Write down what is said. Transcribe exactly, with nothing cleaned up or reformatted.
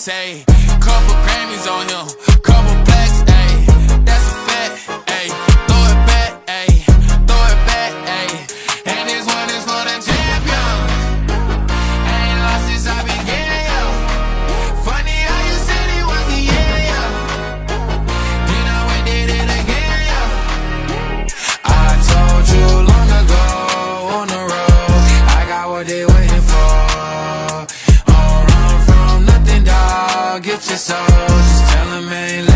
racks, ayy. Couple Grammys on him, couple plaques, ayy. That's a fact, ayy. Throw it back, ayy. Throw it back, ayy. And this one is for the champion. I ain't lost since I began, yo. Funny how you said it was the year, yo. You know we did it again, yo. I told you long ago on the road, I got what they waiting for. Don't run from nothing, dog. Get your soul, just tell them ain't